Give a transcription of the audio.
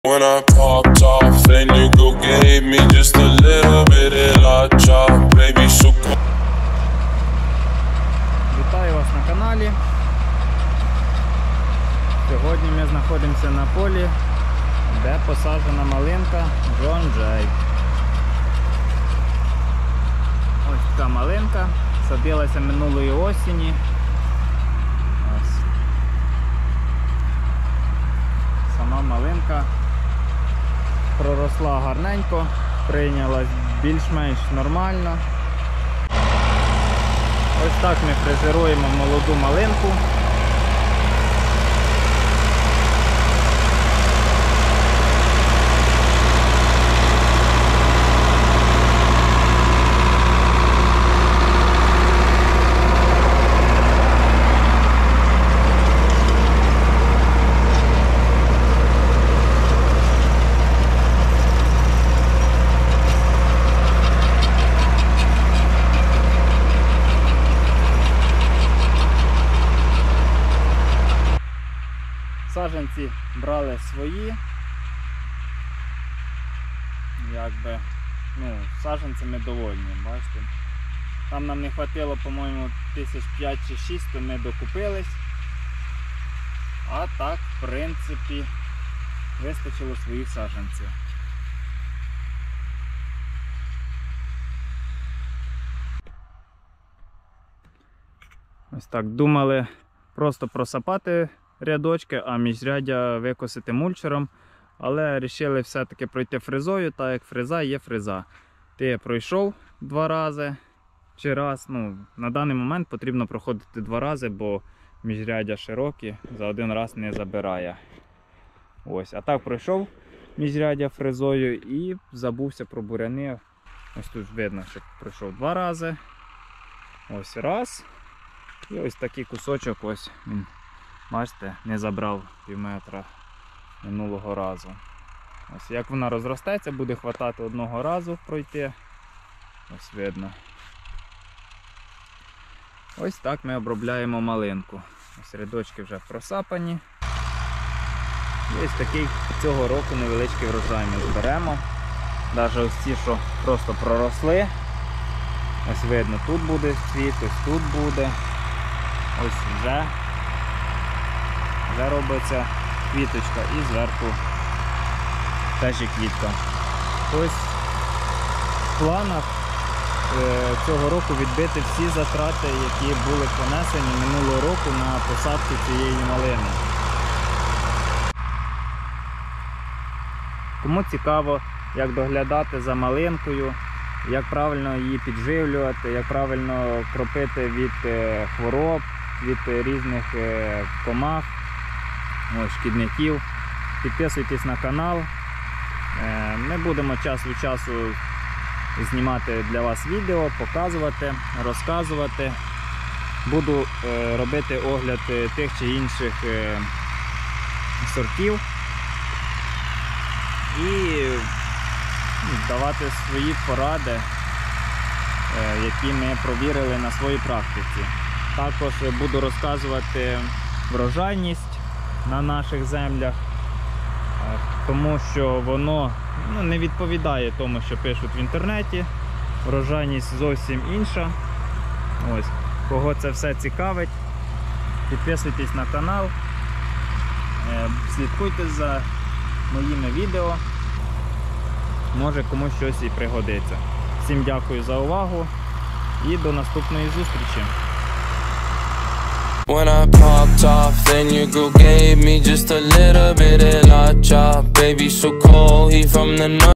When I popped off, then you go gave me just a little bit of la chop, baby, so cool. Вітаю вас на каналі. Сьогодні ми знаходимося на полі, де посаджена малинка Джон Джей. Ось така малинка, садилася минулої осені. Ось. Сама малинка проросла гарненько, прийнялась більш-менш нормально. Ось так ми фрезеруємо молоду малинку. Саджанці брали свої, якби, саджанцями довольні, бачите. Там нам не хватило, по-моєму, 5 чи 6, то ми докупились. А так, в принципі, вистачило своїх саджанців. Ось так, думали просто просапати рядочки, а міжряддя викосити мульчером, але вирішили все-таки пройти фрезою, так як фреза є фреза. Ти пройшов 2 рази чи раз, на даний момент потрібно проходити 2 рази, бо міжряддя широкі, за 1 раз не забирає. Ось, а так пройшов міжряддя фрезою і забувся про буряни. Ось тут видно, що пройшов 2 рази. Ось раз. І ось такий кусочок, ось він. Бачите, не забрав півметра минулого разу. Ось, як вона розростеться, буде хватати 1 разу пройти. Ось видно. Ось так ми обробляємо малинку. Ось рядочки вже просапані. І ось такий цього року невеличкий врожай ми зберемо. Навіть ось ці, що просто проросли. Ось видно, тут буде цвіт, ось тут буде. Ось вже робиться квіточка і зверху теж і квітка. Ось в планах цього року відбити всі затрати, які були понесені минулого року на посадку цієї малини. Кому цікаво, як доглядати за малинкою, як правильно її підживлювати, як правильно кропити від хвороб, від різних комах, шкідників, підписуйтесь на канал. Ми будемо час від часу знімати для вас відео, показувати, розказувати. Буду робити огляд тих чи інших сортів і давати свої поради, які ми провірили на своїй практиці. Також буду розказувати врожайність на наших землях, тому що воно не відповідає тому, що пишуть в інтернеті. Врожайність зовсім інша. Ось, кого це все цікавить, підписуйтесь на канал, слідкуйте за моїми відео, може комусь щось і пригодиться. Всім дякую за увагу і до наступної зустрічі. When I popped off, then you go gave me just a little bit of la chop, baby, so cold, he from the north.